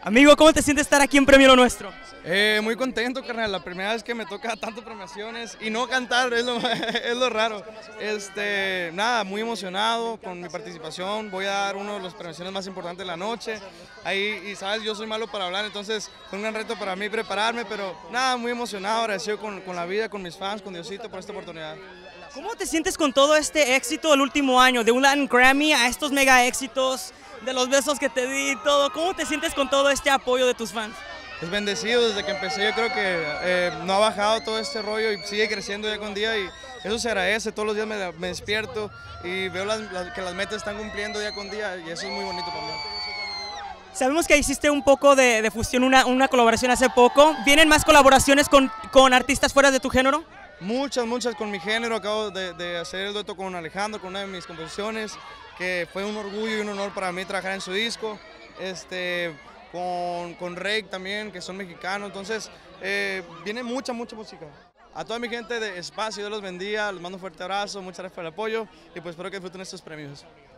Amigo, ¿cómo te sientes estar aquí en Premio Lo Nuestro? Muy contento, carnal. La primera vez que me toca tantas premiaciones y no cantar es lo, es lo raro. Nada, muy emocionado con mi participación. Voy a dar una de las premiaciones más importantes de la noche. Ahí, y sabes, yo soy malo para hablar, entonces fue un gran reto para mí prepararme, pero nada, muy emocionado, agradecido con la vida, con mis fans, con Diosito por esta oportunidad. ¿Cómo te sientes con todo este éxito del último año? De un Latin Grammy a estos mega éxitos, de los besos que te di y todo. ¿Cómo te sientes con todo este apoyo de tus fans? Pues bendecido desde que empecé, yo creo que no ha bajado todo este rollo y sigue creciendo día con día y eso se agradece. Todos los días me despierto y veo que las metas están cumpliendo día con día y eso es muy bonito para mí. Sabemos que hiciste un poco de fusión, una colaboración hace poco. ¿Vienen más colaboraciones con artistas fuera de tu género? Muchas con mi género. Acabo de hacer el dueto con Alejandro, con una de mis composiciones, que fue un orgullo y un honor para mí trabajar en su disco. Con Rake también, que son mexicanos. Entonces, viene mucha música. A toda mi gente de Espacio, Dios los bendiga, les mando un fuerte abrazo, muchas gracias por el apoyo y pues espero que disfruten estos premios.